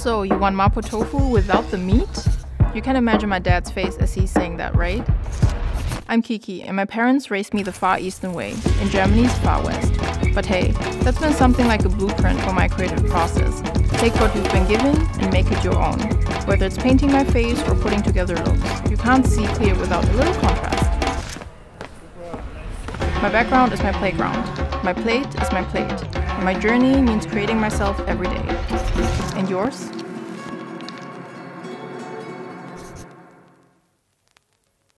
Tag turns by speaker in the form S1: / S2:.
S1: So, you want mapo tofu without the meat? You can imagine my dad's face as he's saying that, right? I'm Kicki, and my parents raised me the Far Eastern way, in Germany's Far West. But hey, that's been something like a blueprint for my creative process. Take what you've been given and make it your own. Whether it's painting my face or putting together looks, you can't see clear without a little contrast. My background is my playground. My plate is my plate. And my journey means creating myself every day. And yours?